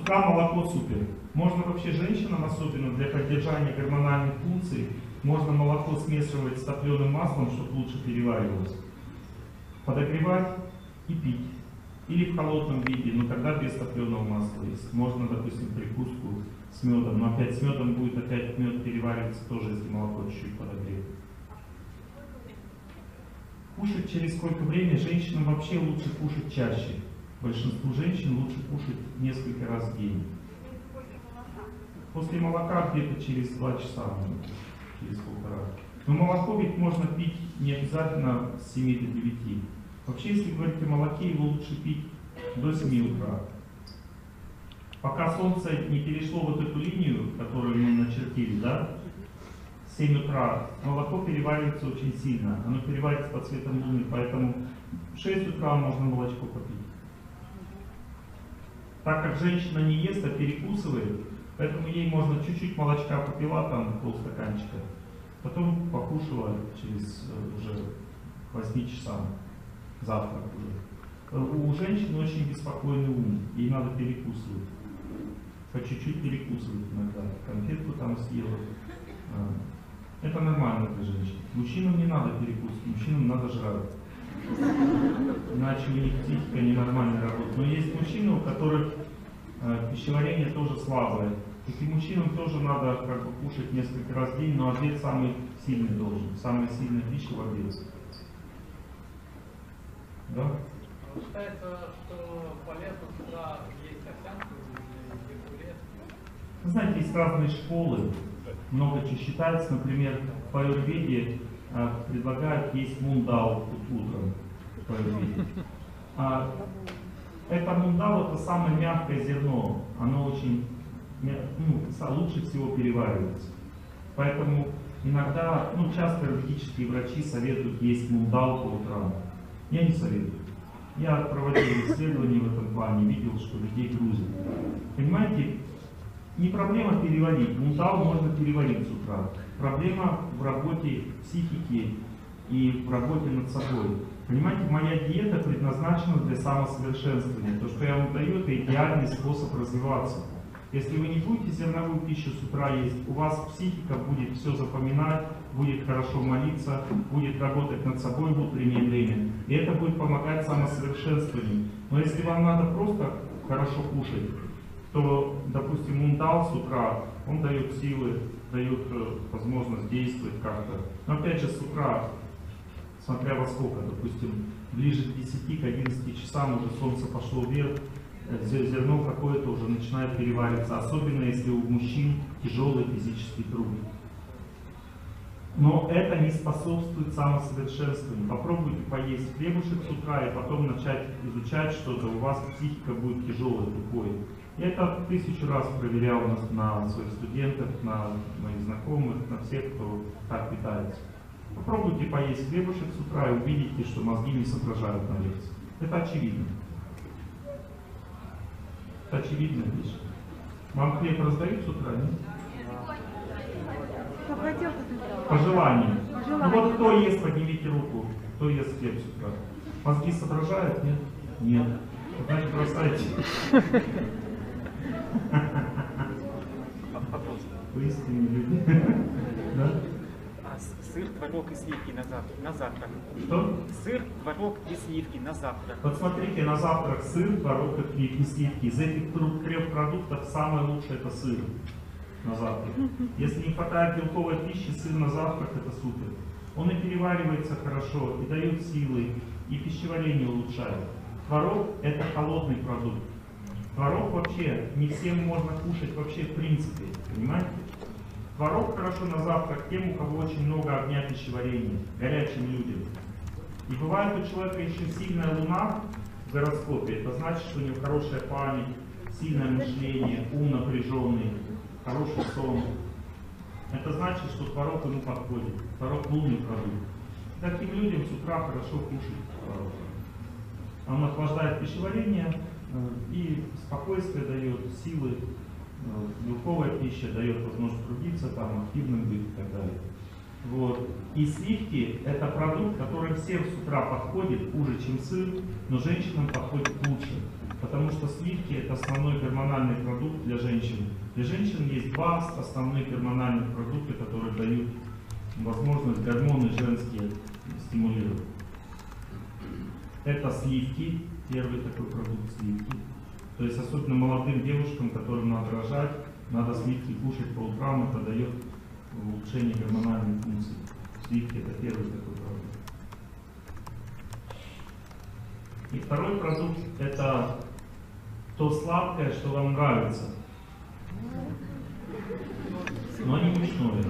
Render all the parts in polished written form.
утра молоко супер. Можно вообще женщинам, особенно для поддержания гормональных функций, можно молоко смешивать с топленым маслом, чтобы лучше переваривалось. Подогревать и пить. Или в холодном виде, но тогда без топленого масла. Если можно, допустим, прикуску с медом. Но опять с медом будет опять мед перевариваться тоже, если молоко чуть-чуть подогреть. Кушать через сколько времени? Женщинам вообще лучше кушать чаще. Большинству женщин лучше кушать несколько раз в день. После молока где-то через 2 часа, через полтора. Но молоко ведь можно пить не обязательно с 7 до 9. Вообще, если говорить о молоке, его лучше пить до 7 утра. Пока солнце не перешло вот эту линию, которую мы начертили, да, в 7 утра, молоко переваривается очень сильно. Оно переваривается под светом луны, поэтому в 6 утра можно молочко попить. Так как женщина не ест, а перекусывает, поэтому ей можно чуть-чуть молочка попила, там полстаканчика, потом покушала через уже 8 часам, завтрак уже. У женщин очень беспокойный ум, ей надо перекусывать. По чуть-чуть перекусывать иногда, конфетку там съела. Это нормально для женщин. Мужчинам не надо перекусывать, мужчинам надо жрать. Иначе у них психика ненормально работает. Но есть мужчины, у которых пищеварение тоже слабое. Таким мужчинам тоже надо как бы кушать несколько раз в день, но обед самый сильный должен. Самая сильная пища в обед. Да? Считается, что полезно сюда есть овсянку или пюре? Вы знаете, есть разные школы. Много чего считается. Например, в аюрведе предлагают есть мундал утром. В аюрведе. Это мундал, это самое мягкое зерно. Оно очень лучше всего переваривается. Поэтому иногда, часто аюрведические врачи советуют есть мундал по утрам. Я не советую. Я проводил исследования в этом плане, видел, что людей грузят. Понимаете, не проблема переварить. Мундал можно переварить с утра. Проблема в работе психики и в работе над собой. Понимаете, моя диета предназначена для самосовершенствования. То, что я вам даю, это идеальный способ развиваться. Если вы не будете зерновую пищу с утра есть, у вас психика будет все запоминать, будет хорошо молиться, будет работать над собой в утреннее время. И это будет помогать самосовершенствованию. Но если вам надо просто хорошо кушать, то, допустим, мундал с утра, он дает силы, дает возможность действовать как-то. Но опять же с утра, смотря во сколько, допустим, ближе к 10, к 11 часам уже солнце пошло вверх, зерно какое-то уже начинает перевариваться, особенно если у мужчин тяжелый физический труд. Но это не способствует самосовершенствованию. Попробуйте поесть хлебушек с утра и потом начать изучать что-то, у вас психика будет тяжелой, тупой. Я это 1000 раз проверял на своих студентов, на моих знакомых, на всех, кто так питается. Попробуйте поесть хлебушек с утра и увидите, что мозги не соображают на лекции. Это очевидно. Это очевидная вещь. Вам хлеб раздают с утра, нет? По желанию. Ну вот кто ест, поднимите руку. Кто ест хлеб с утра? Мозги соображают, нет? Нет. Значит, бросайте. Вы истинные люди. Да? Сыр, творог и сливки на завтрак. Что? Сыр, творог и сливки на завтрак. Вот смотрите, на завтрак сыр, творог и сливки. Из этих 3 продуктов самое лучшее это сыр на завтрак. Если не хватает белковой пищи, сыр на завтрак это супер. Он и переваривается хорошо, и дает силы, и пищеварение улучшает. Творог это холодный продукт. Творог вообще не всем можно кушать вообще в принципе, понимаете? Творог хорошо на завтрак тем, у кого очень много огня пищеварения, горячим людям. И бывает у человека еще сильная луна в гороскопе, это значит, что у него хорошая память, сильное мышление, ум напряженный, хороший сон. Это значит, что творог ему подходит. Творог лунный продукт. Таким людям с утра хорошо кушать творог. Он охлаждает пищеварение и спокойствие дает, силы. Белковая пища дает возможность трудиться, там, активным быть и так далее. Вот. И сливки — это продукт, который всем с утра подходит хуже, чем сыр, но женщинам подходит лучше. Потому что сливки — это основной гормональный продукт для женщин. Для женщин есть два основных гормональных продукта, которые дают возможность гормоны женские стимулировать. Это сливки, первый такой продукт сливки. То есть особенно молодым девушкам, которым надо рожать, надо сливки кушать по утрам, это дает улучшение гормональных функций. Сливки — это первый такой продукт. И второй продукт — это то сладкое, что вам нравится. Но не мучное.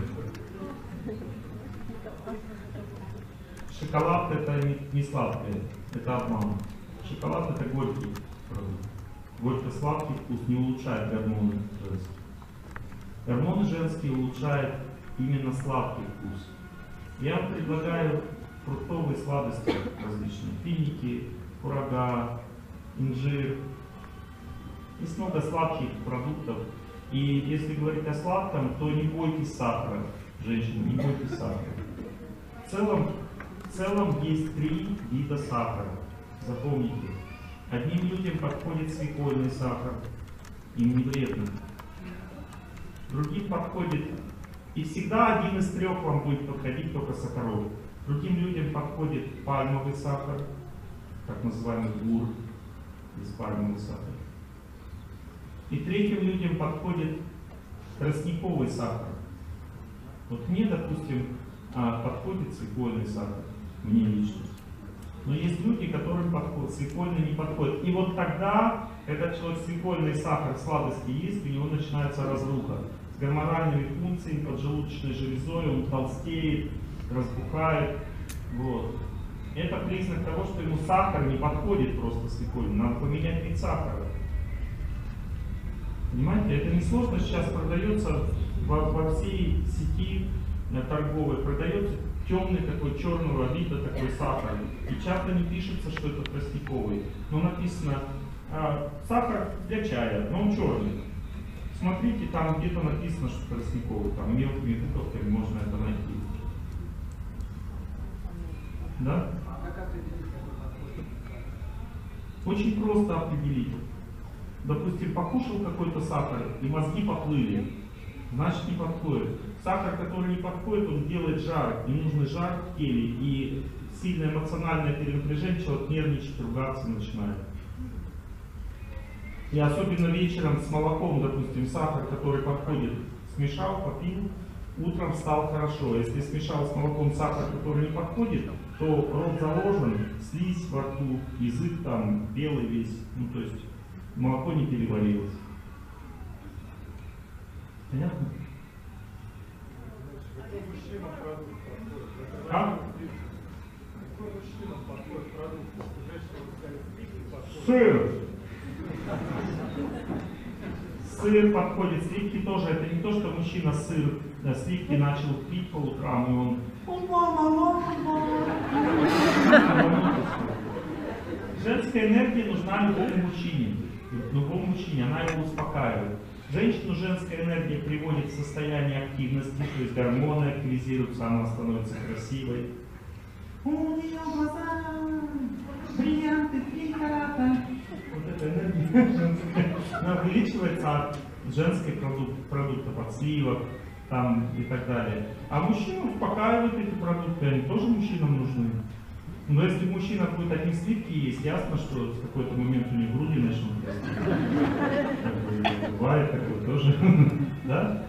Шоколад — это не сладкое, это обман. Шоколад — это горький продукт. Горько-сладкий вкус не улучшает гормоны женские. Гормоны женские улучшают именно сладкий вкус. Я вам предлагаю фруктовые сладости различные. Финики, курага, инжир. Есть много сладких продуктов. И если говорить о сладком, то не бойтесь сахара, женщины, не бойтесь сахара. В целом есть 3 вида сахара. Запомните. Одним людям подходит свекольный сахар, им не вредно. Другим подходит, и всегда один из 3 вам будет подходить только сахаров. Другим людям подходит пальмовый сахар, так называемый гур, из пальмовый сахар. И третьим людям подходит тростниковый сахар. Вот мне, допустим, подходит свекольный сахар, мне лично. Но есть люди, которым свекольный не подходит. И вот тогда этот человек свекольный сахар, сладости есть, у него начинается разруха. С гормональными функциями, поджелудочной железой, он толстеет, разбухает. Вот. Это признак того, что ему сахар не подходит просто свекольный. Надо поменять вид сахара. Понимаете, это несложно, сейчас продается во всей сети торговой, продается темный такой, черного вида такой сахар. И часто не пишется, что это тростниковый. Но написано сахар для чая, но он черный. Смотрите, там где-то написано, что тростниковый, там мелкими буковками можно это найти. Да? Очень просто определить. Допустим, покушал какой-то сахар, и мозги поплыли, значит не подходит. Сахар, который не подходит, он делает жар, ненужный жар в теле, и сильное эмоциональное перенапряжение, человек нервничает, ругаться начинает. И особенно вечером с молоком, допустим, сахар, который подходит, смешал, попил, утром стал хорошо. Если смешал с молоком сахар, который не подходит, то рот заложен, слизь во рту, язык там белый весь, ну то есть молоко не переварилось. Понятно? Как? Сыр. Сыр подходит, сливки тоже. Это не то, что мужчина сливки начал пить по утрам, и он... Женская энергия нужна любому мужчине, она его успокаивает. Женщину женская энергия приводит в состояние активности, то есть гормоны активизируются, она становится красивой. У нее глаза, бриллианты, 3 карата. Вот эта энергия женская, она увеличивается от женских продуктов, от сливок там, и так далее. А мужчину успокаивают эти продукты, они тоже мужчинам нужны. Но если мужчина будет одни сливки есть, ясно, что в какой-то момент у него груди начнут расти. Бывает такое тоже. Да?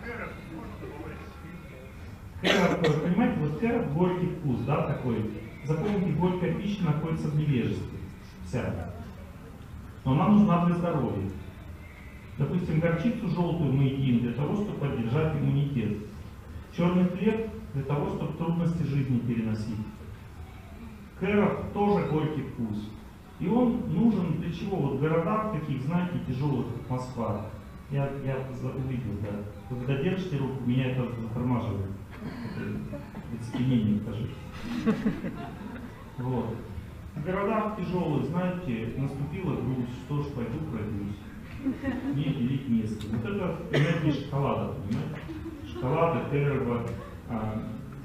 Кэрот, понимаете, вот кэрот горький вкус, да, такой. Запомните, горькая пища находится в невежестве. Вся. Но она нужна для здоровья. Допустим, горчицу желтую мы едим для того, чтобы поддержать иммунитет. Черный хлеб для того, чтобы трудности жизни переносить. Кэрот тоже горький вкус. И он нужен для чего? Вот в городах таких, знаете, тяжелых, как Москва. Я увидел, да. Когда держите руку, меня это затормаживает. Это оцепенение, кажется. Вот. В городах тяжелых, знаете, наступила грусть, что ж, пойду пройдусь. Не делить место. Вот это энергия шоколада, понимаете? Шоколада, кэроба,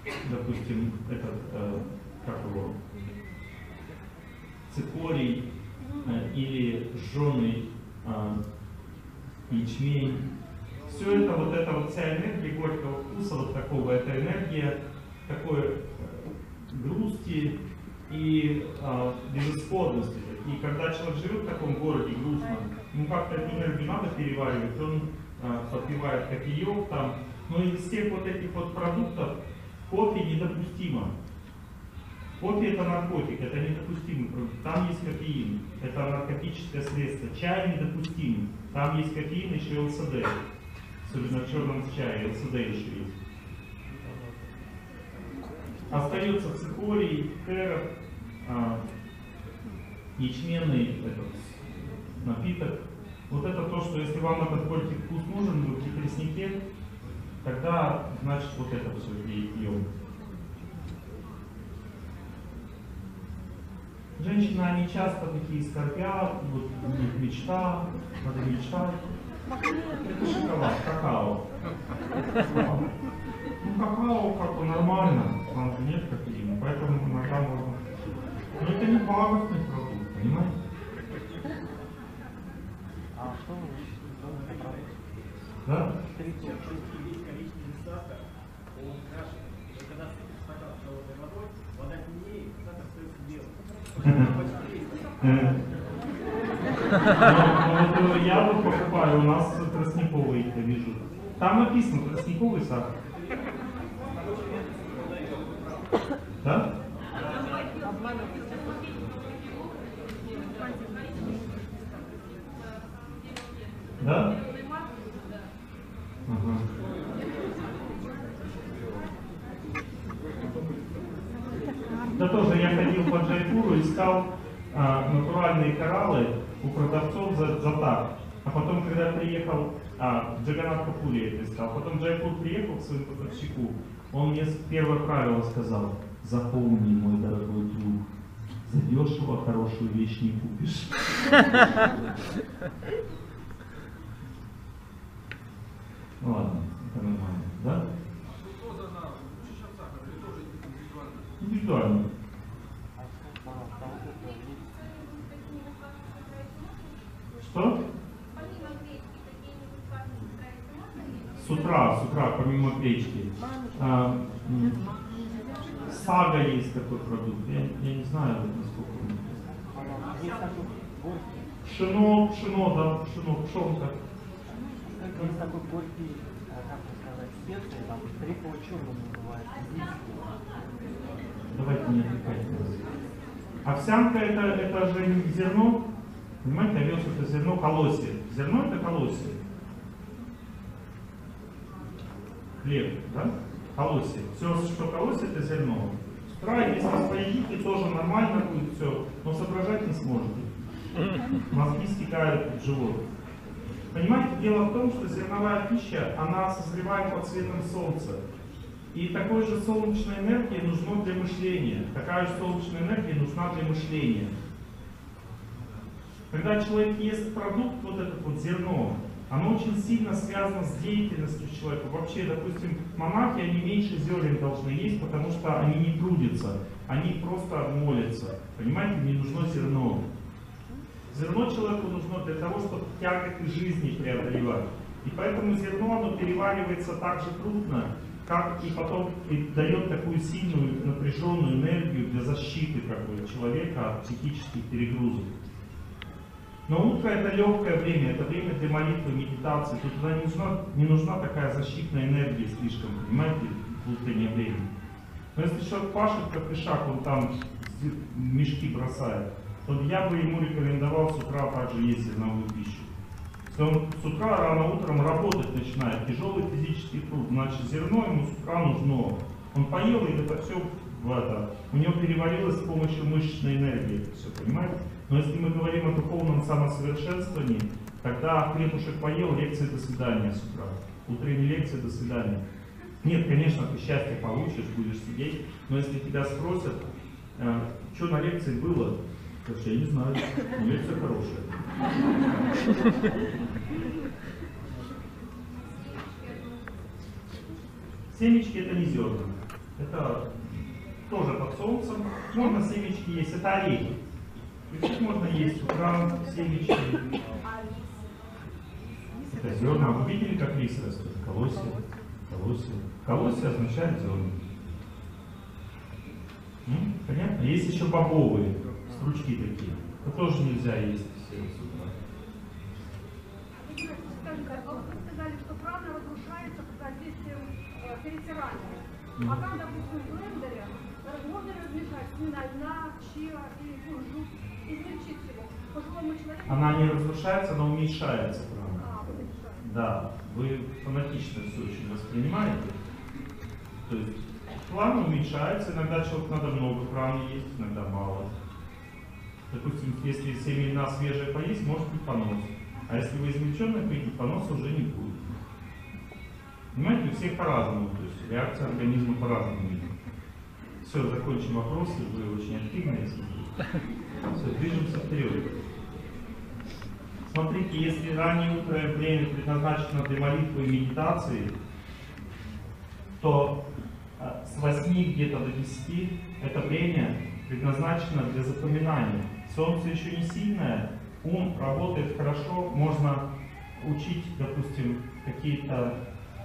допустим, этот, как его, цикорий или жженый ячмень. Все это, вот эта вот вся энергия горького вкуса, вот такого, это энергия такой грусти и безысходности. И когда человек живет в таком городе грустно, ему как-то эту энергию надо переваривать, он попивает кофеек там. Но из всех вот этих вот продуктов кофе недопустимо. Кофе это наркотик, это недопустимый продукт. Там есть кофеин, это наркотическое средство. Чай недопустим, там есть кофеин, еще и ЛСД. Особенно в черном чае, ЛСД еще есть. Остается цикорий, кэроп, ячменный напиток. Вот это то, что если вам этот горький вкус нужен, вы в тростнике, тогда значит вот это все пьем. Женщины, они часто такие скорбят, вот у них мечта, надо мечтать. Это шоколад, какао. Ну какао как бы нормально, там же нет кофеина, поэтому иногда можно. Но это не пагубный продукт, понимаете? А что вы думаете про это? Да? Коричневый сахар, он крашеный. И когда сыпешь стакан холодной водой, вода темнее, сахар остается белым. Вот я вот покупаю, у нас тростниковый, я вижу. Там написано тростниковый сахар. Да? Да? Ага. Да тоже я ходил по Джайпуру, искал натуральные кораллы у продавцов за так. А потом, когда приехал, в Джаганнат-Пури это искал, потом Джайпур приехал к своему поставщику, он мне первое правило сказал: запомни, мой дорогой друг, задешево хорошую вещь не купишь. Ну ладно, это нормально, да? Индивидуально. Что? С утра, помимо гречки. Сага есть такой продукт. Я не знаю, насколько он. Пшено, да, пшенка. Есть такой горький, как сказать, специи, там, триково-черный называется. Давайте не отвлекайтесь. Овсянка это же зерно. Понимаете, овес это зерно, колосье. Зерно это колосье. Хлеб, да? Колосье. Все, что колосье, это зерно. С утра, если вы поедите, тоже нормально будет все, но соображать не сможете. Мозги стекают в живот. Понимаете, дело в том, что зерновая пища, она созревает под светом солнца. И такой же солнечной энергии нужно для мышления. Такая же солнечная энергия нужна для мышления. Когда человек ест продукт, вот этот вот зерно, оно очень сильно связано с деятельностью человека. Вообще, допустим, монахи, они меньше зерен должны есть, потому что они не трудятся, они просто молятся. Понимаете, не нужно зерно. Зерно человеку нужно для того, чтобы тяготы жизни преодолевать. И поэтому зерно, оно переваривается так же трудно, как и потом и дает такую сильную напряженную энергию для защиты как бы, человека от психических перегрузок. Но утро это легкое время, это время для молитвы, медитации. Тут туда не нужна такая защитная энергия слишком, понимаете, в утреннее время. Но если человек пашет как ишак, он там мешки бросает, то я бы ему рекомендовал с утра также есть зерновую пищу. Если он с утра рано утром работать начинает, тяжелый физический труд, значит зерно ему с утра нужно. Он поел, и это все у него переварилось с помощью мышечной энергии, это все, понимаете? Но если мы говорим о духовном самосовершенствовании, тогда хлебушек поел, лекция до свидания с утра. Утренняя лекция до свидания. Нет, конечно, ты счастье получишь, будешь сидеть, но если тебя спросят, что на лекции было, то я не знаю, но лекция хорошая. Семечки это не зерна. Это тоже под солнцем. Можно семечки есть, это орехи. Их можно есть с утра, семечки. Это зерна. Вы видели, как рис растет? Колосья. Колосья. Колосья означает зерна. Понятно? Есть еще бобовые, стручки такие. Это тоже нельзя есть с утра. Скажите, а вы сказали, что прана разрушается под воздействием перетирания. А там, допустим, в блендере можно размешать семена льна, чиа или кунжут, измельчить его. Пожилому человеку... Она не разрушается, она уменьшается, правда? Уменьшается. Да, вы фанатично все очень воспринимаете. То есть план уменьшается, иногда человеку надо много праны есть, иногда мало. Допустим, если семена свежие поесть, может быть понос. А если вы измельченное поедите, поноса уже не будет. Понимаете, у всех по-разному, то есть реакция организма по-разному. Все, закончим вопросы, вы очень активные. Все, движемся вперед. Смотрите, если раннее утреннее время предназначено для молитвы и медитации, то с 8 где-то до 10 это время предназначено для запоминания. Солнце еще не сильное, ум работает хорошо, можно учить, допустим, какие-то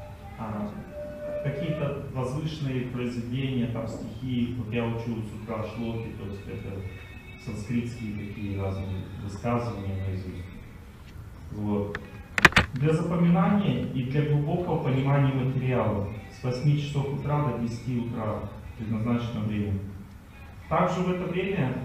возвышенные произведения, там стихи. Вот я учу с утра шлоки, то есть это санскритские такие разные высказывания наизусть. Вот. Для запоминания и для глубокого понимания материала с 8 часов утра до 10 утра предназначено время. Также в это время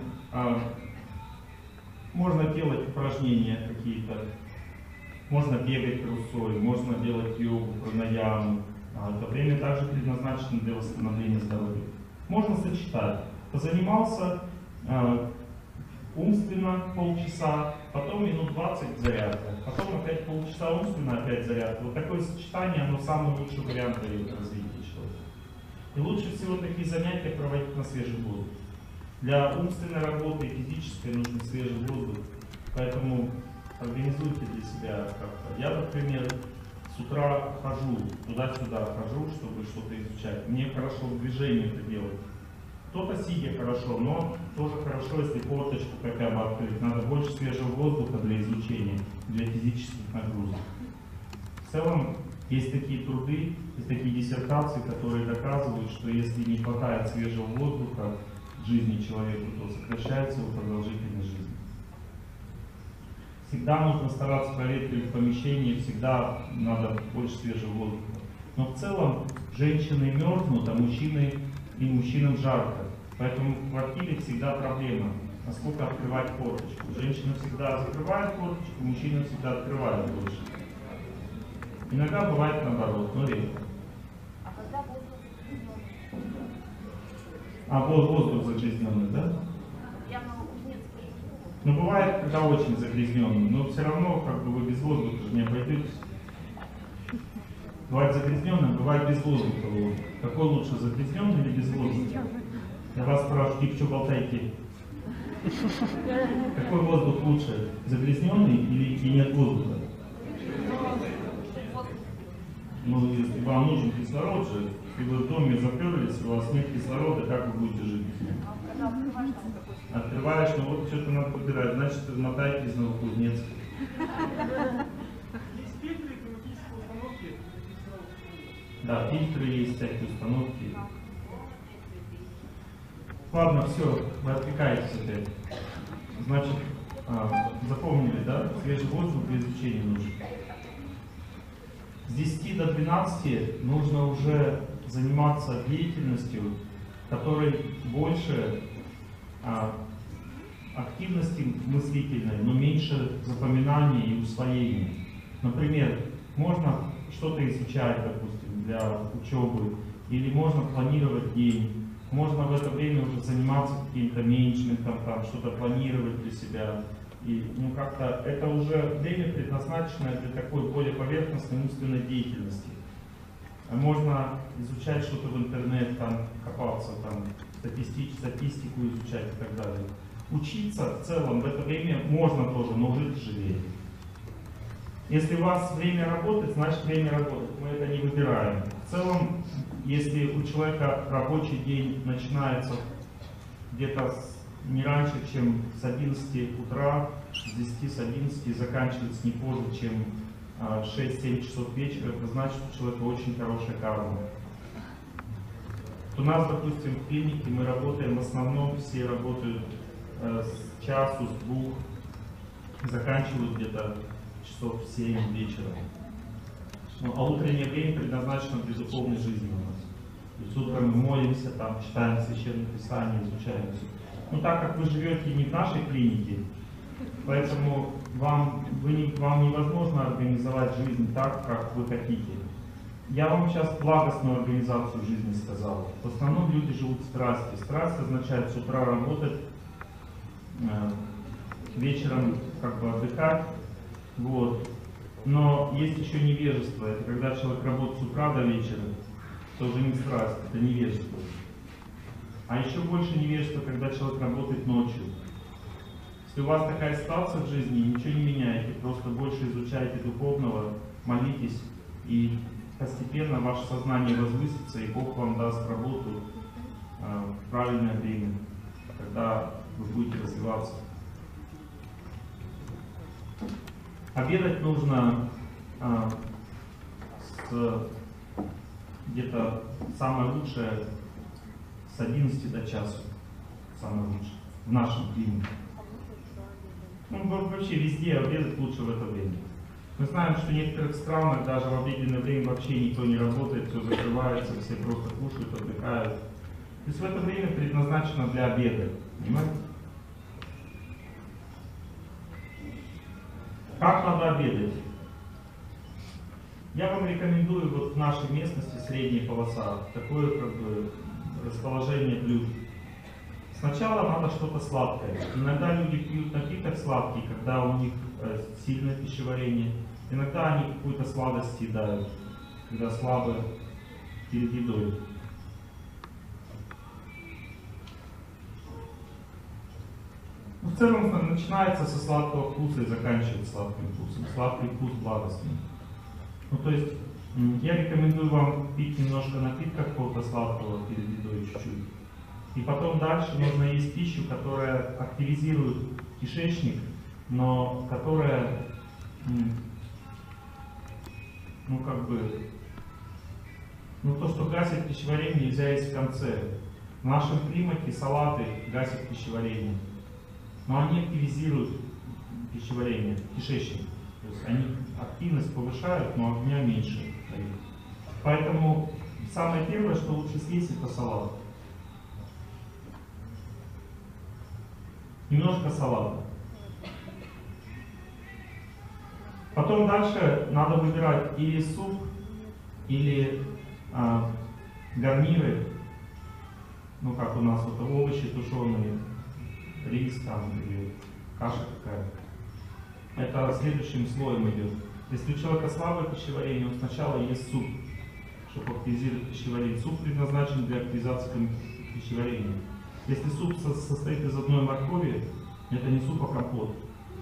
можно делать упражнения какие-то, можно бегать трусой, можно делать йогу, пранаяму. Это время также предназначено для восстановления здоровья. Можно сочетать. Позанимался умственно полчаса, потом минут 20 зарядка, потом опять полчаса умственно, опять зарядка. Вот такое сочетание, оно самый лучший вариант развития человека. И лучше всего такие занятия проводить на свежем воздухе. Для умственной работы и физической нужен свежий воздух, поэтому организуйте для себя как-то. Я, например, с утра хожу, туда-сюда хожу, чтобы что-то изучать. Мне хорошо в движении это делать. Кто-то сидя хорошо, но тоже хорошо, если форточку хотя бы открыть. Надо больше свежего воздуха для изучения, для физических нагрузок. В целом, есть такие труды, есть такие диссертации, которые доказывают, что если не хватает свежего воздуха в жизни человека, то сокращается его продолжительность жизни. Всегда нужно стараться проветривать помещение, всегда надо больше свежего воздуха. Но в целом женщины мерзнут, а мужчинам жарко. Поэтому в квартире всегда проблема, насколько открывать форточку. Женщина всегда закрывает форточку, мужчина всегда открывает больше. Иногда бывает наоборот, но редко. А когда воздух загрязненный? Воздух загрязненный, да? Явно кузнецкий. Но бывает, когда очень загрязненный, но все равно как бы вы без воздуха же не обойдетесь. Бывает загрязненным, бывает без воздуха. Какой лучше, загрязненный или без воздуха? Я вас спрашиваю, и что болтаете? Какой воздух лучше, загрязненный или нет воздуха? Ну, если вам нужен кислород же, если вы в доме заперлись, у вас нет кислорода, как вы будете жить? Открываешь, ну вот что-то надо выбирать, значит, мотайте из Новокузнецка. Есть фильтры климатической установки. Да, фильтры есть, всякие установки. Ладно, все, вы отвлекаетесь опять. Значит, запомнили, да? Свежий воздух для изучения нужен. С 10 до 12 нужно уже заниматься деятельностью, которой больше активности мыслительной, но меньше запоминания и усвоения. Например, можно что-то изучать, допустим, для учебы, или можно планировать день. Можно в это время уже заниматься каким-то менеджментом, там что-то планировать для себя. И как-то это уже время предназначенное для такой более поверхностной умственной деятельности. Можно изучать что-то в интернет, там копаться, там статистику изучать и так далее. Учиться в целом в это время можно тоже, но уже тяжелее. Если у вас время работать, значит время работать. Мы это не выбираем. В целом, если у человека рабочий день начинается где-то не раньше, чем с 11 утра, с 10, с 11 и заканчивается не позже, чем 6-7 часов вечера, это значит, что у человека очень хорошая карма. У нас, допустим, в клинике мы работаем, в основном все работают с часу, с 2, заканчивают где-то часов 7 вечера. Ну, а утреннее время предназначено для духовной жизни у нас. То есть утром мы молимся, там, читаем Священное Писание, изучаем все. Но так как вы живете не в нашей клинике, поэтому вам невозможно организовать жизнь так, как вы хотите. Я вам сейчас благостную организацию жизни сказал. В основном люди живут в страсти. Страсть означает с утра работать, вечером как бы отдыхать. Вот. Но есть еще невежество. Это когда человек работает с утра до вечера. Это уже не страсть, это невежество. А еще больше невежества, когда человек работает ночью. Если у вас такая ситуация в жизни, ничего не меняете, просто больше изучайте духовного, молитесь, и постепенно ваше сознание возвысится, и Бог вам даст работу в правильное время, когда вы будете развиваться. Обедать нужно где-то самое лучшее с 11 до часу. Самое лучшее. В нашем клинике. Ну, вообще везде обедать лучше в это время. Мы знаем, что в некоторых странах даже в обеденное время вообще никто не работает, все закрывается, все просто кушают, отдыхают. То есть в это время предназначено для обеда. Понимаете? Как надо обедать? Я вам рекомендую вот в нашей местности, средняя полоса, такое как бы расположение блюд. Сначала надо что-то сладкое. Иногда люди пьют напиток сладкий, когда у них сильное пищеварение. Иногда они какую-то сладость съедают, когда слабы перед едой. В целом начинается со сладкого вкуса и заканчивается сладким вкусом. Сладкий вкус благостный. Ну, то есть я рекомендую вам пить немножко напитка какого-то сладкого перед едой чуть-чуть. И потом дальше нужно есть пищу, которая активизирует кишечник, но которая, ну как бы, ну то, что гасит пищеварение, нельзя есть в конце. В нашем климате салаты гасят пищеварение, но они активизируют пищеварение, кишечник. То есть они активность повышают, но огня меньше. Поэтому самое первое, что лучше съесть, это салат. Немножко салата. Потом дальше надо выбирать или суп, или гарниры. Ну как у нас вот овощи тушеные, рис там или каша какая-то. Это следующим слоем идет. Если у человека слабое пищеварение, он сначала ест суп, чтобы активизировать пищеварение. Суп предназначен для активизации пищеварения. Если суп состоит из одной моркови, это не суп, а компот.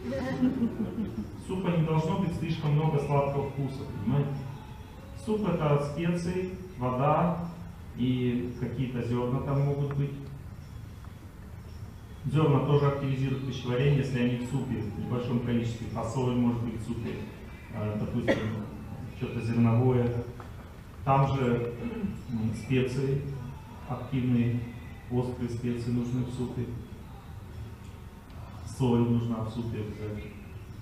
Супа не должно быть слишком много сладкого вкуса, понимаете? Суп это специи, вода и какие-то зерна там могут быть. Зерна тоже активизируют пищеварение, если они в супе в небольшом количестве. А соль может быть в супе, допустим, что-то зерновое. Там же специи активные. Острые специи нужны в супе. Соль нужна в супе обязательно.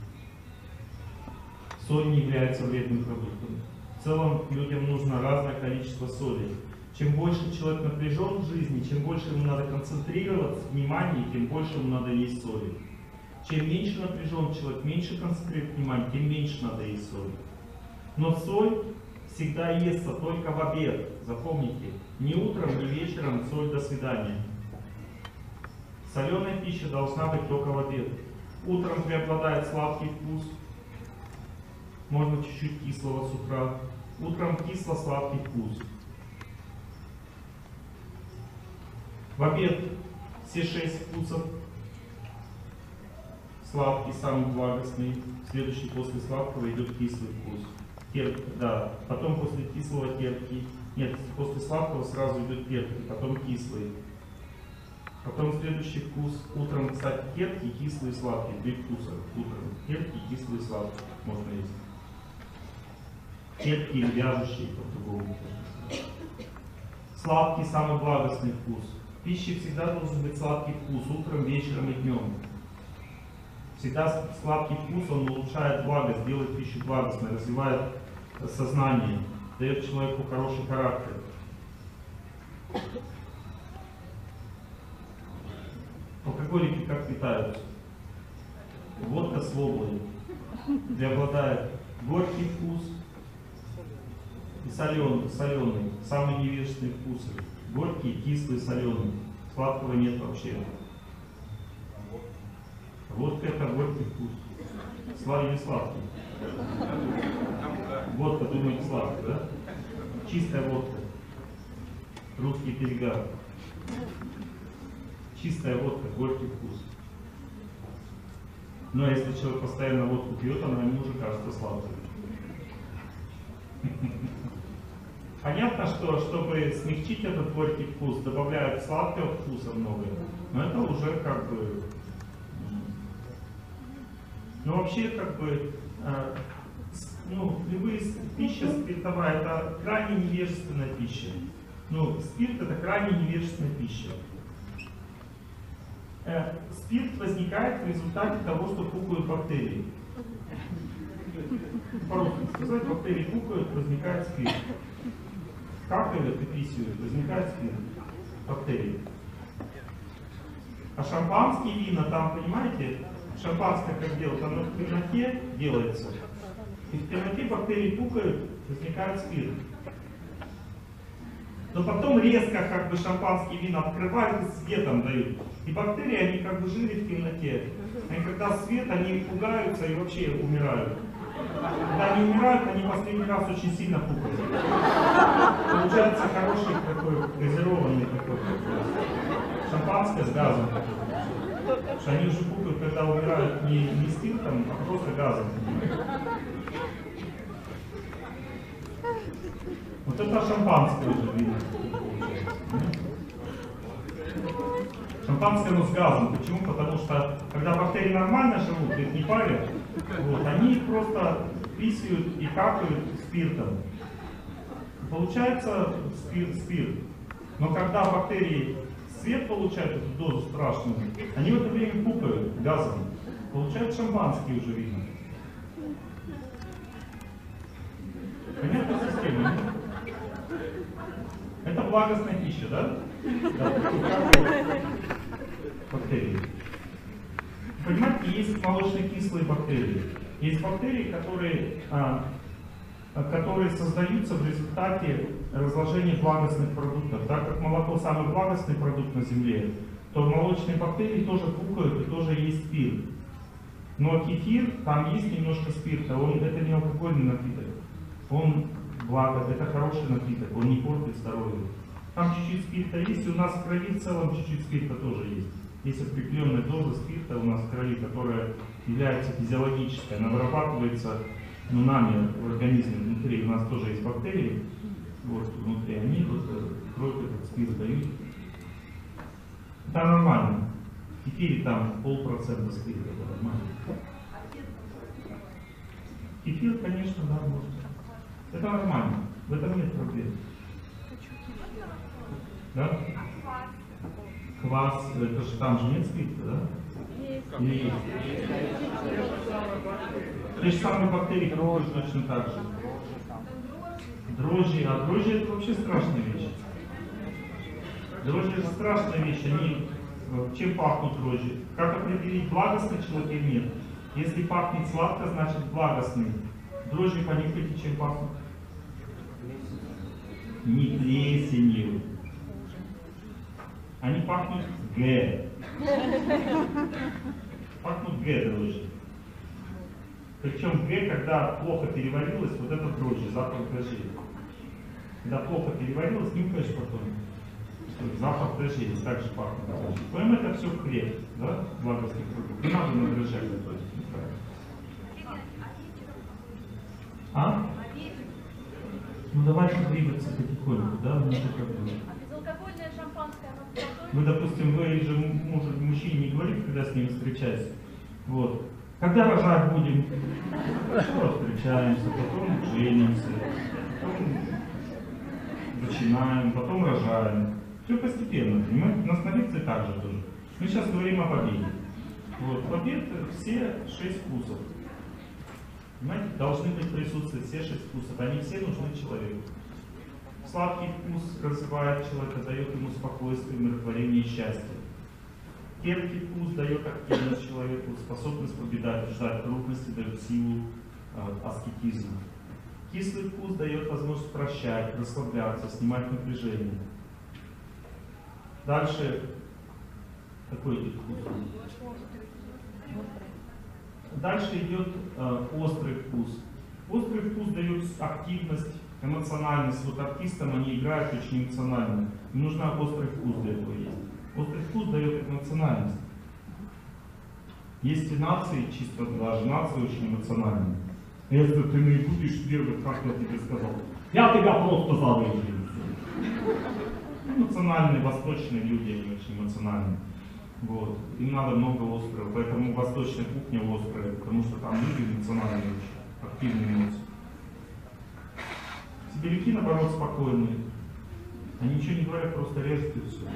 Соль не является вредным продуктом. В целом людям нужно разное количество соли. Чем больше человек напряжен в жизни, чем больше ему надо концентрироваться внимание, тем больше ему надо есть соли. Чем меньше напряжен человек, меньше концентрирует внимание, тем меньше надо есть соли. Но соль всегда естся только в обед. Запомните, ни утром, ни вечером соль до свидания. Соленая пища должна быть только в обед. Утром преобладает сладкий вкус, можно чуть-чуть кислого с утра. Утром кисло-сладкий вкус. В обед все 6 вкусов Сладкий самый благостный. Следующий после сладкого идет кислый вкус. Да. Потом после кислого терпкий. Нет, после сладкого сразу идет терпкий, потом кислый. Потом следующий вкус. Утром, кстати, терпкий, кислый, сладкий. 3 вкуса. Утром терпкий, кислый, сладкий. Можно есть. Терпкий или вяжущий, по-другому. Сладкий самый благостный вкус. В пище всегда должен быть сладкий вкус. Утром, вечером и днем. Всегда сладкий вкус, он улучшает благость, делает пищу благостной, развивает сознание, дает человеку хороший характер. Алкоголики как питаются? Водка с воблой, преобладает горький вкус и соленый, самые невежественные вкусы. Горький, кислый, соленый. Сладкого нет вообще. Водка это горький вкус. Или сладкий. Водка, думаете, сладкая, да? Чистая водка. Русский перегар. Чистая водка, горький вкус. Но если человек постоянно водку пьет, она ему уже кажется сладкой. Понятно, что чтобы смягчить этот горький вкус, добавляют сладкого вкуса много. Но это уже как бы... Но вообще, как бы, любые пища спиртовая, это крайне невежественная пища. Спирт это крайне невежественная пища. Спирт возникает в результате того, что пукают бактерии. По-русски сказать, бактерии пукают, возникает спирт. Какают и писают, возникает спирт. Бактерии. А шампанские вина, там, понимаете, шампанское как делают, оно в темноте делается. И в темноте бактерии пукают, возникает спирт. Но потом резко как бы шампанские вина открывают и светом дают. И бактерии, они как бы жили в темноте. И когда свет, они пугаются и вообще умирают. Когда они умирают, они последний раз очень сильно пукают. Получается хороший такой газированный такой шампанское с газом. Потому что они уже пукают, когда умирают не спиртом, а просто газом. Вот это шампанское уже видно. Шампанское, но с газом. Почему? Потому что когда бактерии нормально живут, их не парят, они просто писают и капают спиртом. Получается спирт. Но когда бактерии свет получают, эту дозу страшную, они в это время пукают газом. Получают шампанские уже видно. Понятная система? Это благостная пища, да? Да. Бактерии. Понимаете, есть молочно-кислые бактерии. Есть бактерии, которые создаются в результате разложения благостных продуктов. Так как молоко самый благостный продукт на Земле, то молочные бактерии тоже пукают и тоже есть спирт. Но кефир, там есть немножко спирта, это не алкогольный напиток. Он благо, это хороший напиток, он не портит здоровье. Там чуть-чуть спирта есть, и у нас в крови в целом чуть-чуть спирта тоже есть. Есть определенная доза спирта у нас в крови, которая является физиологической, она вырабатывается нами в организме внутри. У нас тоже есть бактерии, вот внутри, они кровь этот спирт дают. Это нормально. В кефире там 0,5% спирта, это нормально. Кефир, конечно, да, можно. Это нормально, в этом нет проблем. Да? Квас, это же там же нет спирта, да? Есть. Есть. Те же самые бактерии, дрожжи точно так же. Дрожжи, а дрожжи это вообще страшная вещь. Дрожжи это страшная вещь, они чем пахнут дрожжи? Как определить, благостный человек или нет? Если пахнет сладко, значит благостный. Дрожжи понюхайте, чем пахнут? Не плесенью. Они пахнут Г. Пахнут Г дрожжи. Причем Г, когда плохо переварилось, вот это дрожжи, запах дрожжей. Когда плохо переварилось, нюхаешь потом. Запах тоже есть, так же пахнет. Поэтому это все хлеб, да, благостных фруктов. Не надо на дрожжах готовить. А? Ну давайте двигаться потихоньку, да? Безалкогольное шампанское. Ну, допустим, вы же мужчине не говорите, когда с ним встречаетесь. Вот. Когда рожать будем? Сначала встречаемся, потом женимся, потом начинаем, потом рожаем. Все постепенно, понимаете? У нас на лекции так же тоже. Мы сейчас говорим об обеде. Вот. В обед все 6 вкусов. Понимаете, должны быть присутствовать все 6 вкусов. Они все нужны человеку. Сладкий вкус развивает человека, дает ему спокойствие, умиротворение и счастье. Терпкий вкус дает активность человеку, способность побеждать трудности, дает силу, аскетизм. Кислый вкус дает возможность прощать, расслабляться, снимать напряжение. Дальше, какой идет вкус? Дальше идет острый вкус. Острый вкус дает активность, эмоциональность. Вот артистам они играют очень эмоционально. Им нужен острый вкус для этого есть. Острый вкус дает эмоциональность. Есть и нации, чисто даже нации очень эмоциональные. Если ты не будешь делать, как я тебе сказал, я тебя просто завожу. Эмоциональные, восточные люди, они очень эмоциональные. Вот. Им надо много острого, поэтому восточная кухня острая, потому что там люди эмоциональные очень, активные эмоции. Сибиряки, наоборот, спокойные. Они ничего не говорят, просто режут и все.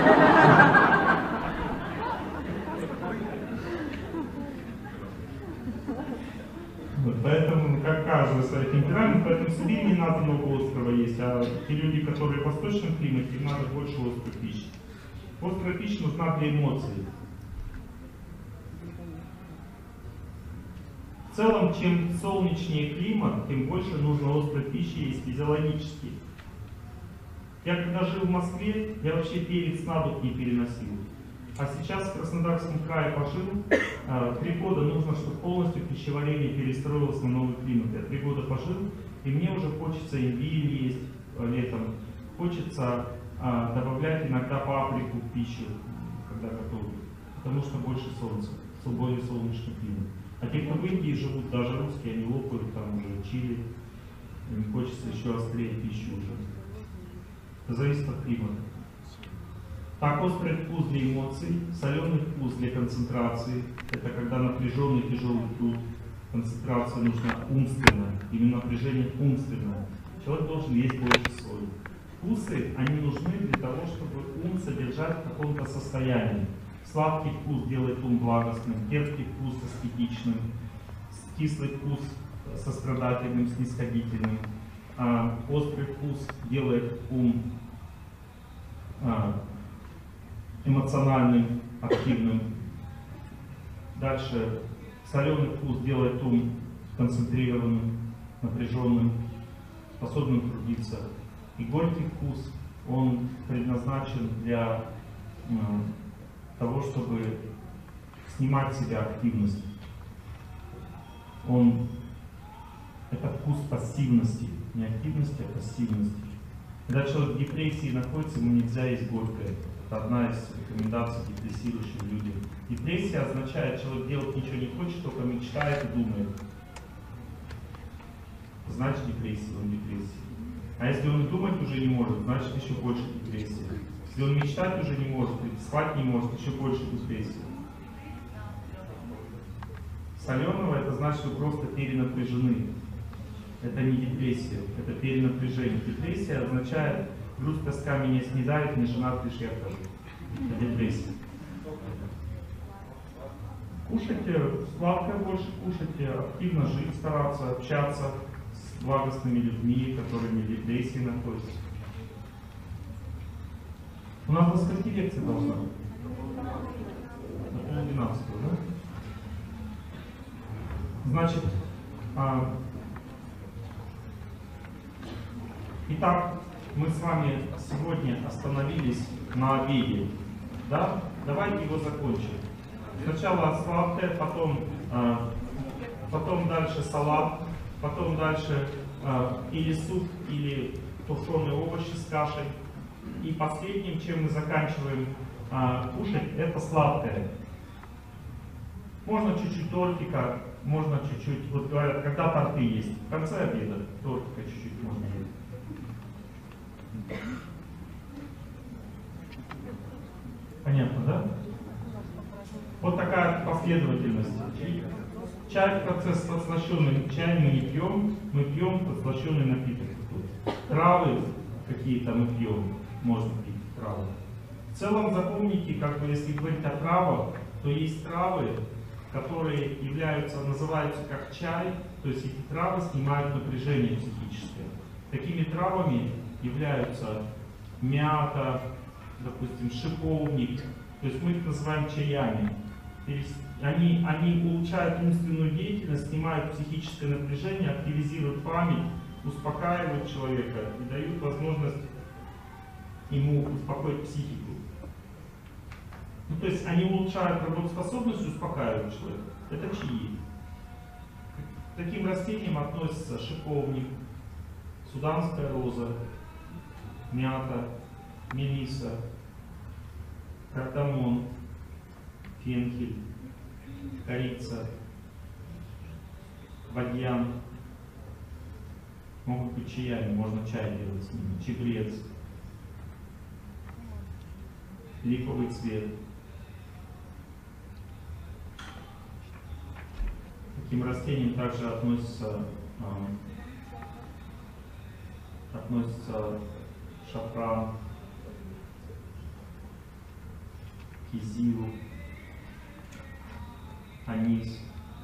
Вот, поэтому, как каждый свой темперамент, поэтому в Сибири не надо много острого есть, а те люди, которые в восточном климате, им надо больше острой пищи. Острая пища нужна для эмоций. В целом, чем солнечнее климат, тем больше нужно острой пищи есть физиологически. Я когда жил в Москве, я вообще перец на дух не переносил. А сейчас в Краснодарском крае пожил, 3 года нужно, чтобы полностью пищеварение перестроилось на новый климат. Я 3 года пожил, и мне уже хочется имбирь есть летом, хочется добавлять иногда паприку в пищу, когда готовлю, потому что больше солнца, более солнечный климат. А те, кто в Индии живут, даже русские, они лопают там уже чили, им хочется еще острее пищи уже. Это зависит от климата. Так, острый вкус для эмоций, соленый вкус для концентрации. Это когда напряженный тяжелый труд. Концентрация нужна умственная, именно напряжение умственное. Человек должен есть больше соли. Вкусы, они нужны для того, чтобы ум содержать в каком-то состоянии. Сладкий вкус делает ум благостным, терпкий вкус аскетичным, кислый вкус сострадательным, снисходительным. Острый вкус делает ум эмоциональным, активным. Дальше соленый вкус делает ум концентрированным, напряженным, способным трудиться. И горький вкус, он предназначен для того, чтобы снимать с себя активность. Это вкус пассивности, не активности, а пассивности. Когда человек в депрессии находится, ему нельзя есть горькое. Это одна из рекомендаций депрессирующим людям. Депрессия означает, что человек делать ничего не хочет, только мечтает и думает. Значит депрессия, он депрессия. А если он думать уже не может, значит еще больше депрессия. Если он мечтать уже не может, спать не может, еще больше депрессия. Соленого это значит, что вы просто перенапряжены. Это не депрессия, это перенапряжение. Депрессия означает, грусть, тоска меня снедает, не женат, лишь я хожу. Это депрессия. Кушайте, сладкое больше кушайте, активно жить, стараться, общаться с благостными людьми, которыми в депрессии находятся. У нас до скольки лекций должна быть? До 12, да? Значит, итак, мы с вами сегодня остановились на обеде. Да? Давайте его закончим. Сначала сладкое, потом дальше салат, потом дальше или суп, или тушеные овощи с кашей, И последним, чем мы заканчиваем кушать, это сладкое. Можно чуть-чуть тортика, можно чуть-чуть, вот говорят, когда торты есть, в конце обеда тортика чуть-чуть можно есть. Понятно, да? Вот такая последовательность. Чай в процесс подслащенный, чай мы не пьем, мы пьем подслащенный напиток. Травы какие-то мы пьем, можно пить травы. В целом запомните, как бы если говорить о травах, то есть травы, которые являются, называются как чай, то есть эти травы снимают напряжение психическое. Такими травами являются мята, допустим, шиповник, то есть мы их называем чаями. Они улучшают умственную деятельность, снимают психическое напряжение, активизируют память, успокаивают человека и дают возможность ему успокоить психику. Ну, то есть они улучшают работоспособность и успокаивают человека. Это чаи. К таким растениям относятся шиповник, суданская роза, мята, мелиса, кардамон, фенхель, корица, бадьян. Могут быть чаями, можно чай делать с ними, чебрец, липовый цвет. К таким растениям также относятся шафран, кизил, анис.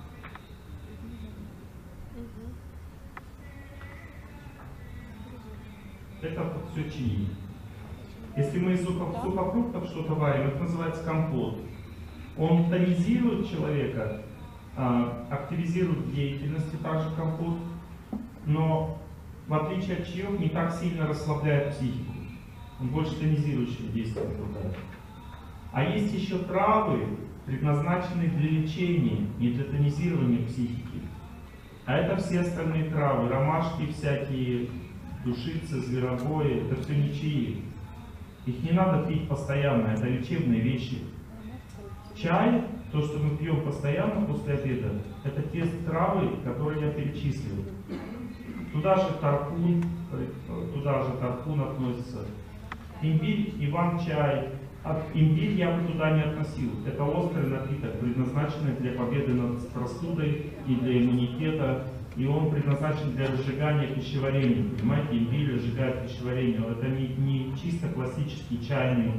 Это все чаи. Если мы из сухофруктов что-то варим, это называется компот. Он тонизирует человека, активизирует деятельность, также компот, но в отличие от чаев не так сильно расслабляет психику. Он больше тонизирующее действие обладает. А есть еще травы, предназначенные для лечения, не для тонизирования психики. А это все остальные травы, ромашки всякие, душицы, зверобои, это все не чаи. Их не надо пить постоянно, это лечебные вещи. Чай, то, что мы пьем постоянно после обеда, это те травы, которые я перечислил. Туда же тархун относится. Имбирь, иван-чай. Имбирь я бы туда не относил. Это острый напиток, предназначенный для победы над простудой и для иммунитета. И он предназначен для разжигания пищеварения. Понимаете, имбирь разжигает пищеварение. Это не чисто классический чайный,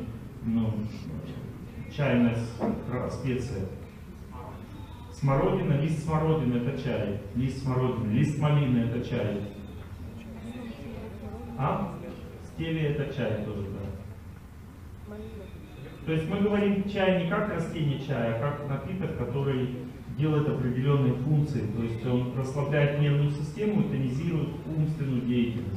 чайная специя. Смородина, лист смородины это чай. Лист смородины, лист малины это чай. Стевия это чай тоже, да. То есть мы говорим чай не как растение чая, а как напиток, который делает определенные функции. То есть он расслабляет нервную систему и тонизирует умственную деятельность.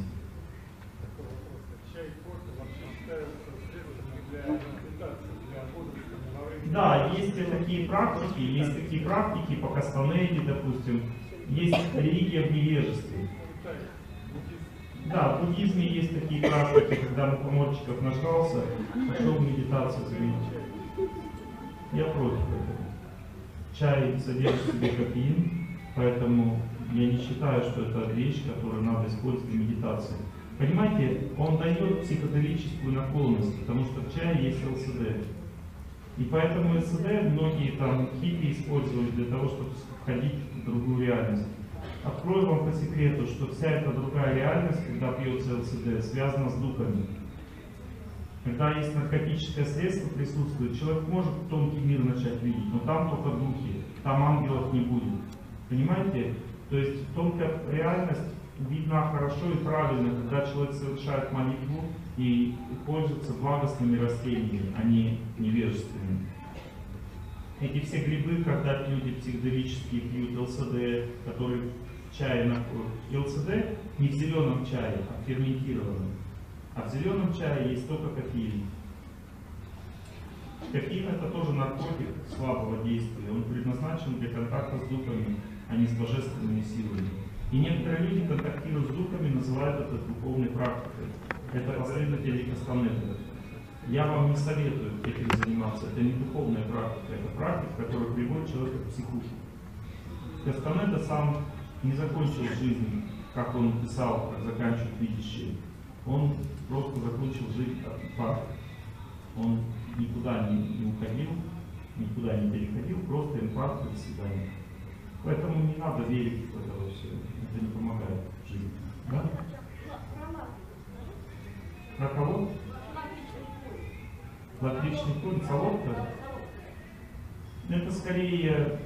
Да, есть такие практики по Кастанеде, допустим, есть религия в невежестве. Да, в буддизме есть такие практики, когда на поморчиков нажрался, пошел в медитацию заменить. Я против этого. Чай содержит в себе кофеин, поэтому я не считаю, что это вещь, которую надо использовать в медитации. Понимаете, он дает психоделическую наклонность, потому что в чае есть ЛСД. И поэтому ЛСД многие там хиппи используют для того, чтобы входить в другую реальность. Открою вам по секрету, что вся эта другая реальность, когда пьется ЛСД, связана с духами. Когда есть наркотическое средство присутствует, человек может тонкий мир начать видеть, но там только духи, там ангелов не будет. Понимаете? То есть тонкая реальность видна хорошо и правильно, когда человек совершает молитву и пользуется благостными растениями, а не невежественными. Эти все грибы, когда люди психоделические пьют ЛСД, которые в чае находят. ЛСД не в зеленом чае, а в ферментированном. А в зеленом чае есть только кофеин. Кофеин это тоже наркотик слабого действия. Он предназначен для контакта с духами, а не с божественными силами. И некоторые люди, контактируя с духами, называют это духовной практикой. Это последователи Кастанеды. Я вам не советую этим заниматься. Это не духовная практика, это практика, которая приводит человека в психушку. Кастанеда сам не закончил жизнь, как он писал, как заканчивают видящие. Он просто закончил жизнь как факт. Он никуда не уходил, никуда не переходил, просто инфаркт и до свидания. Поэтому не надо верить в это все. Это не помогает в жизни. Да? Про кого? Латвичный конь, солодка? Это скорее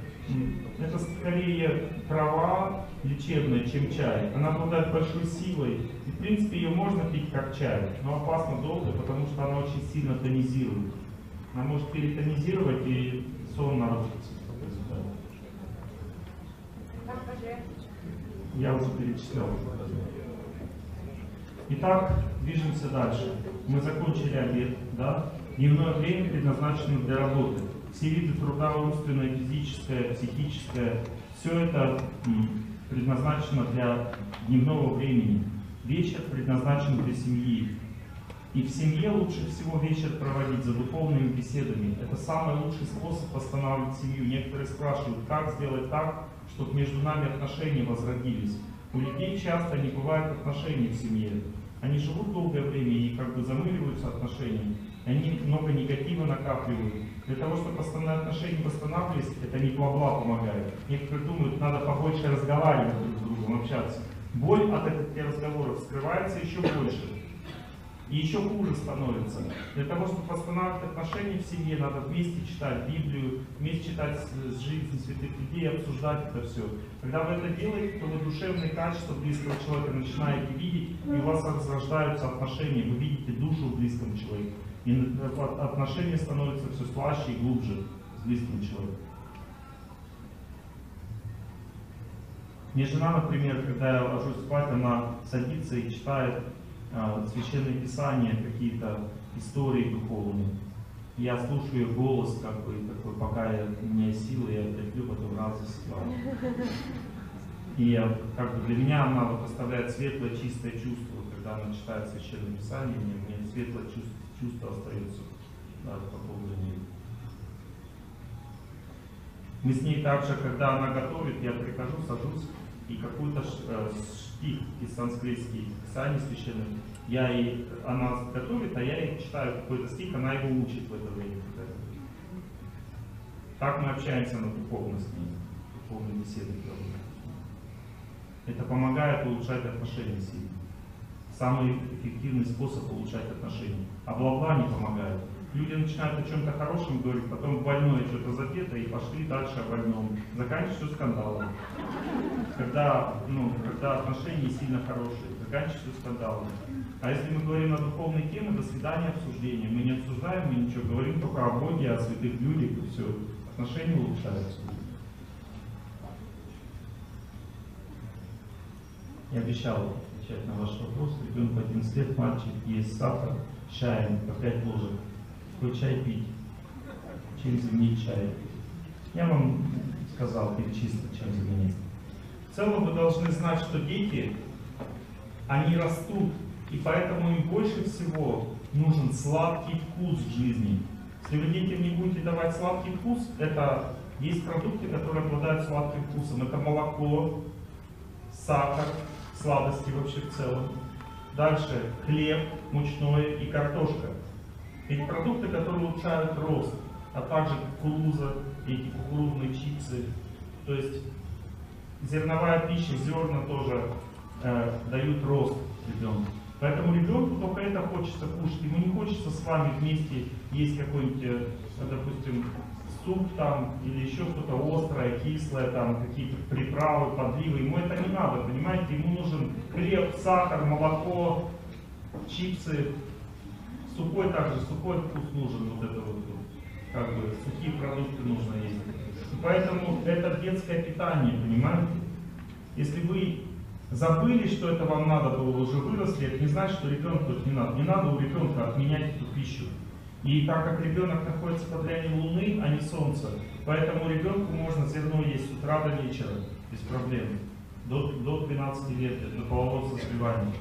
трава лечебная, чем чай. Она обладает большой силой. И в принципе ее можно пить как чай, но опасно долго, потому что она очень сильно тонизирует. Она может перетонизировать и сон нарушится. Я уже перечислял. Итак, движемся дальше. Мы закончили обед, да? Дневное время предназначено для работы. Все виды труда, умственное, физическое, психическое, все это предназначено для дневного времени. Вечер предназначен для семьи. И в семье лучше всего вечер проводить за духовными беседами. Это самый лучший способ восстанавливать семью. Некоторые спрашивают, как сделать так, чтобы между нами отношения возродились. У людей часто не бывает отношений в семье. Они живут долгое время и как бы замыливаются отношениями. Они много негатива накапливают. Для того, чтобы отношения восстанавливались, это не бла-бла помогает. Некоторые думают, надо побольше разговаривать друг с другом, общаться. Боль от этих разговоров скрывается еще больше. И еще хуже становится. Для того, чтобы восстанавливать отношения в семье, надо вместе читать Библию, вместе читать жизнь святых людей, обсуждать это все. Когда вы это делаете, то вы душевные качества близкого человека начинаете видеть, и у вас возрождаются отношения, вы видите душу в близком человеке. И отношения становятся все слаще и глубже с близким человеком. Мне жена, например, когда я ложусь спать, она садится и читает Священное Писание, какие-то истории духовные. Я слушаю ее голос, как бы, такой, пока у меня есть силы, я терплю, потом раз засыпаю. И как бы для меня она вот оставляет светлое, чистое чувство, когда она читает Священное Писание, мне светлое чувство остается по поводу нее. Мы с ней также, когда она готовит, я прихожу, сажусь, и какой-то стих из санскритских писаний священных, она готовит, а я ей читаю какой-то стих, она его учит в это время. Так мы общаемся на духовной с ней, духовной беседы. Это помогает улучшать отношения с ней. Самый эффективный способ улучшать отношения. А бла-бла не помогает. Люди начинают о чем-то хорошем говорить, потом больное что-то запето и пошли дальше о больном. Заканчивается все скандалом. Когда отношения сильно хорошие, заканчивается все скандалом. А если мы говорим на духовные темы, до свидания, обсуждения. Мы не обсуждаем, мы ничего, говорим только о Боге, о святых людях, и все. Отношения улучшаются. Я обещал отвечать на ваш вопрос. Ребенку 11 лет, мальчик, есть сахар, чай, по 5 ложек. Какой чай пить? Чем заменить чай? Я вам сказал, перечислил, чем заменить. В целом вы должны знать, что дети, они растут, и поэтому им больше всего нужен сладкий вкус в жизни. Если вы детям не будете давать сладкий вкус, это есть продукты, которые обладают сладким вкусом. Это молоко, сахар, сладости вообще в целом. Дальше хлеб, мучное и картошка. Эти продукты, которые улучшают рост, а также кукуруза, эти кукурузные чипсы. То есть зерновая пища, зерна тоже дают рост ребенку. Поэтому ребенку только это хочется кушать. Ему не хочется с вами вместе есть какой-нибудь, допустим, суп там, или еще что-то острое, кислое, там, какие-то приправы, подливы. Ему это не надо, понимаете? Ему нужен хлеб, сахар, молоко, чипсы. Сухой также, сухой вкус нужен, вот это вот, как бы, сухие продукты нужно есть. И поэтому это детское питание, понимаете? Если вы забыли, что это вам надо было, уже выросли, это не значит, что ребенку это не надо. Не надо у ребенка отменять эту пищу. И так как ребенок находится под влиянием Луны, а не Солнца, поэтому ребенку можно зерно есть с утра до вечера, без проблем. До 12 лет, до полового созревания.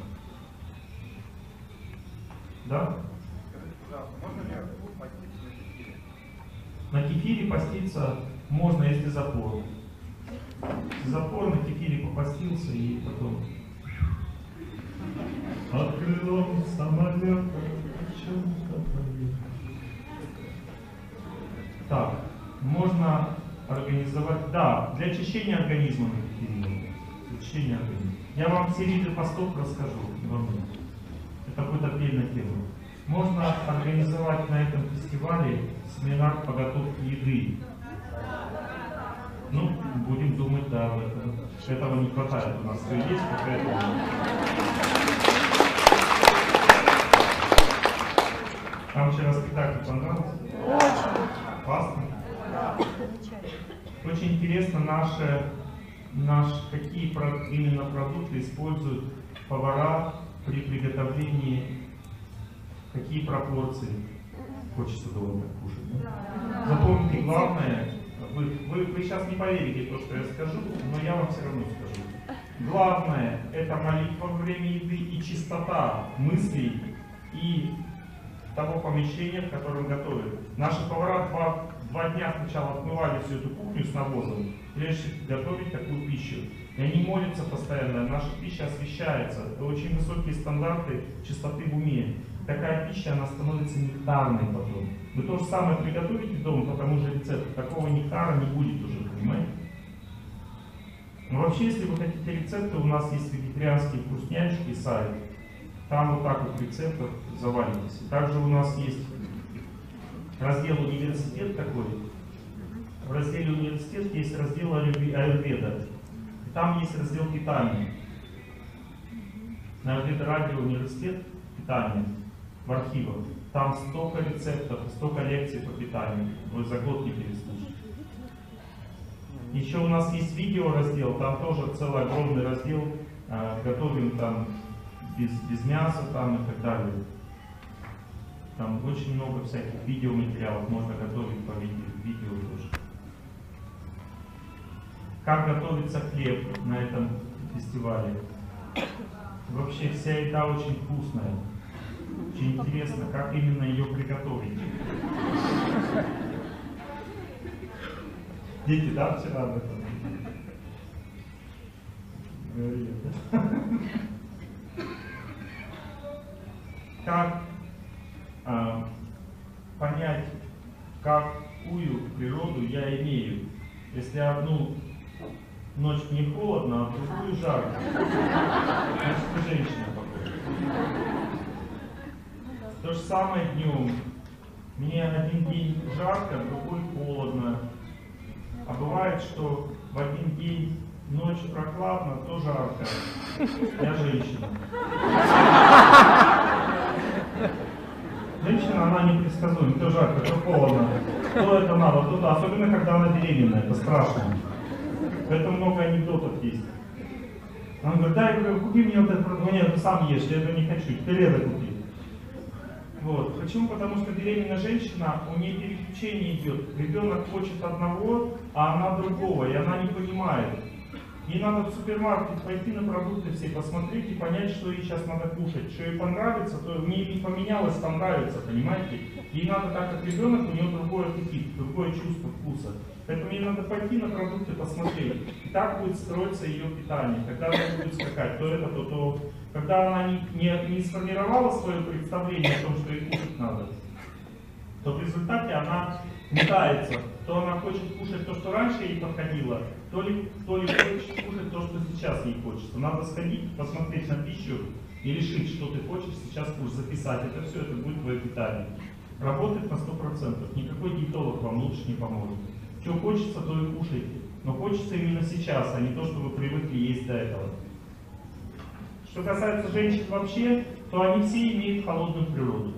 Да? Скажите, пожалуйста, можно ли поститься на кефире? На кефире поститься можно, если запор. Если запор, на кефире попастился и потом... Открылом самолета, так, можно организовать, да, для очищения организма на кефире. Очищение организма. Я вам все виды постов расскажу. Это будет отдельная тема. Можно организовать на этом фестивале семинар по готовке еды. Ну, будем думать, да, об этом. Этого не хватает, у нас все есть, поэтому... Вам вчера спектакль понравился? Очень. Классно? Да. Очень интересно какие именно продукты используют повара при приготовлении, какие пропорции. Хочется дома так кушать, да? Запомните, главное, вы сейчас не поверите в то, что я скажу, но я вам все равно скажу. Главное — это молитва во время еды и чистота мыслей и того помещения, в котором готовят. Наши повара два дня сначала отмывали всю эту кухню с навозом, прежде чем готовить такую пищу. И они молятся постоянно, наша пища освящается. Это очень высокие стандарты чистоты в уме. Такая пища, она становится нектарной потом. Вы то же самое приготовите дома по тому же рецепту, такого нектара не будет уже, понимаете? Но вообще, если вы хотите рецепты, у нас есть вегетарианские вкусняшки, сайт. Там вот так вот рецептов завалитесь. Также у нас есть раздел университет такой. В разделе университет есть раздел аюрведа. Там есть раздел питания. На Аюрведа радио университет питания в архивах. Там столько рецептов, столько лекций по питанию. Вы за год не переслушаете. Еще у нас есть видео раздел, там тоже целый огромный раздел. Готовим там без мяса там и так далее. Там очень много всяких видеоматериалов, можно готовить по видео тоже. Как готовится хлеб на этом фестивале? Вообще вся еда очень вкусная. Очень интересно, как именно ее приготовить. Дети, да, вчера об этом говорили, да? Как понять, какую природу я имею, если одну ночь мне холодно, а другую жарко? Значит, ты женщина похожа. То же самое днем. Мне один день жарко, другой холодно. А бывает, что в один день ночь прохладно, то жарко. Я женщина. Женщина, она непредсказуема, то жарко, то холодно, то это надо, то да. Особенно, когда она беременная, это страшно. Поэтому много анекдотов есть. Она говорит, да, я говорю, купи мне вот это продукт, ты сам ешь, я это не хочу, теперь это купи. Вот. Почему? Потому что беременная женщина, у нее переключение идет. Ребенок хочет одного, а она другого, и она не понимает. Ей надо в супермаркет пойти на продукты все посмотреть и понять, что ей сейчас надо кушать. Что ей понравится, то в ней не поменялось, понравится, понимаете? Ей надо, так как ребенок, у нее другой аппетит, другое чувство вкуса. Поэтому ей надо пойти на продукты посмотреть. И так будет строиться ее питание. Когда она будет скакать, то это, то. Когда она не сформировала свое представление о том, что ей кушать надо, то в результате она метается. То она хочет кушать то, что раньше ей подходило, то ли хочет кушать то, что сейчас ей хочется. Надо сходить, посмотреть на пищу и решить, что ты хочешь сейчас кушать, записать. Это все, это будет твое питание. Работает на 100%. Никакой диетолог вам лучше не поможет. Что хочется, то и кушайте. Но хочется именно сейчас, а не то, что вы привыкли есть до этого. Что касается женщин вообще, то они все имеют холодную природу.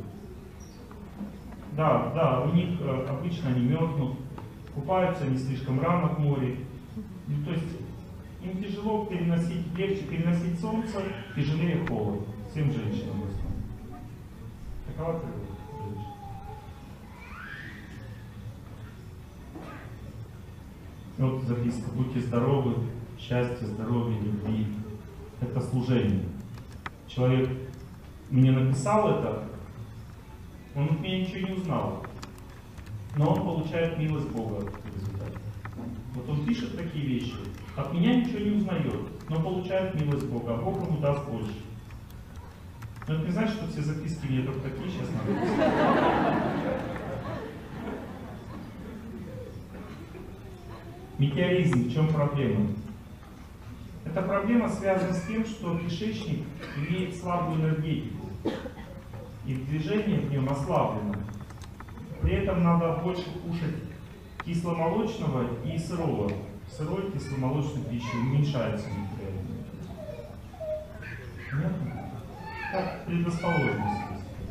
Да, у них обычно они мерзнут, купаются не слишком рано в море. То есть им тяжело переносить, легче переносить солнце, тяжелее холод. Всем женщинам в основном. Такова природа женщин. Вот записка. Будьте здоровы, счастья, здоровья, любви. Это служение. Человек мне написал это, он от меня ничего не узнал, но он получает милость Бога в результате. Вот он пишет такие вещи, от меня ничего не узнает, но получает милость Бога, а Бог ему даст больше. Но это не значит, что все записки мне только такие сейчас надо писать. Метеоризм, в чем проблема? Эта проблема связана с тем, что кишечник имеет слабую энергетику, и движение в нем ослаблено. При этом надо больше кушать кисломолочного и сырого. Сырой кисломолочной пищи уменьшается метеоризм. Понятно? Как предрасположенность.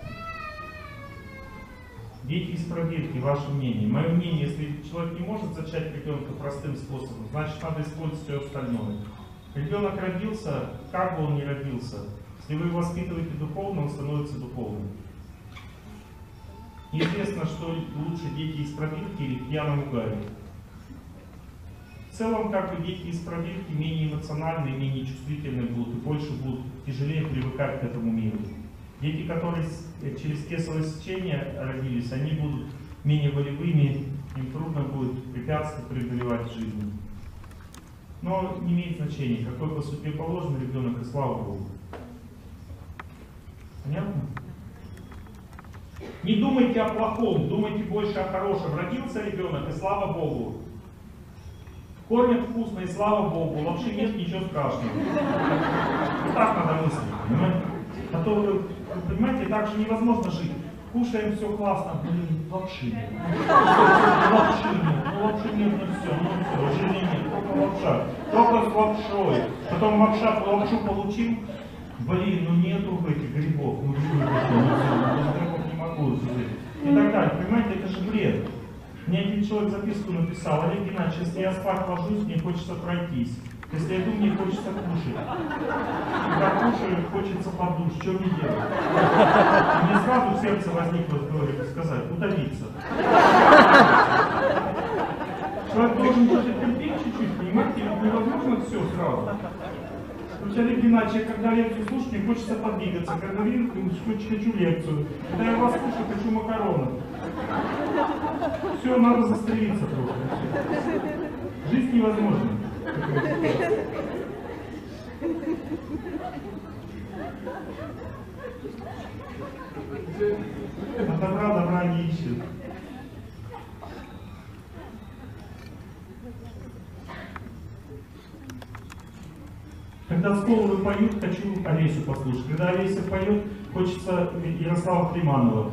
Дети из пробирки, ваше мнение. Мое мнение, если человек не может зачать ребенка простым способом, значит надо использовать все остальное. Ребенок родился, как бы он ни родился, если вы его воспитываете духовно, он становится духовным. Неизвестно, что лучше, дети из пробирки или в пьяном угаре. В целом, как бы дети из пробирки менее эмоциональные, менее чувствительные будут и больше будут тяжелее привыкать к этому миру. Дети, которые через кесарево сечение родились, они будут менее волевыми, им трудно будет препятствия преодолевать в жизни. Но не имеет значения, какой по судьбе положен ребенок, и слава Богу. Понятно? Не думайте о плохом, думайте больше о хорошем. Родился ребенок, и слава Богу. Кормят вкусно, и слава Богу. Вообще нет ничего страшного. И так надо мыслить, понимаете? А то вы понимаете, так же невозможно жить. Кушаем, все классно, блин, лапши нет. Лапши нет, ну лапши нет, ну все, жизни нет, только лапша. Только с лапшой. Потом лапшу получил, блин, ну нету этих грибов, ну грибов не могу. И так далее, понимаете, это же бред. Мне один человек записку написал: Олег Геннадьевич, если я спать ложусь, мне хочется пройтись. Если я иду, мне хочется кушать. Когда кушаю, хочется подушь. Что мне делать? И мне сразу в сердце возникло в голове сказать: удавиться. Человек должен терпеть чуть-чуть, понимаете? Невозможно все сразу. Олег Геннадьевич, когда лекцию слушаю, мне хочется подвигаться. Когда вижу, хочу лекцию. Когда я вас слушаю, хочу макароны. Все, надо застрелиться просто. Жизнь невозможна. А добра не ищет. Когда Сколовы поют, хочу Олесю послушать. Когда Олеся поет, хочется Ярослава Климанова.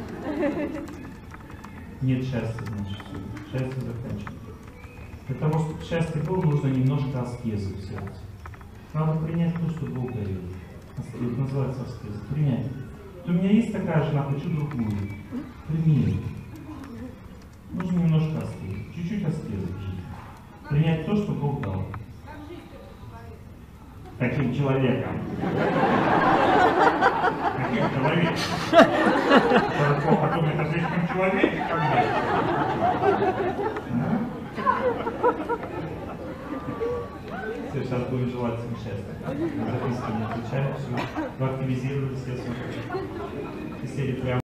Нет счастья, значит, все. Счастье заканчивается. Для того, чтобы счастье было, нужно немножко аскезы в сердце. Надо принять то, что Бог дает. Это называется аскеза. Принять. Вот у меня есть такая жена, хочу другую. Прими ее. Нужно немножко аскезы. Чуть-чуть аскезы в жизни. Принять то, что Бог дал. Каким человеком? Каким человеком? Плохо думает о близком человеке, как бы. Все, сейчас будем желать всем счастья. Записки не отвечаем, все. Вы активизировались, я смотрю. Из серии прям.